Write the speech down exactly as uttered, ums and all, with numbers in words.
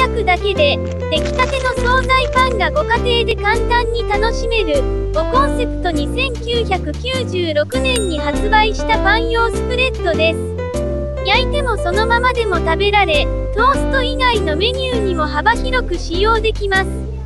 炊くだけで、出来たての惣菜パンがご家庭で簡単に楽しめる、をコンセプトにせんきゅうひゃくきゅうじゅうろくねんに発売したパン用スプレッドです。焼いてもそのままでも食べられ、トースト以外のメニューにも幅広く使用できます。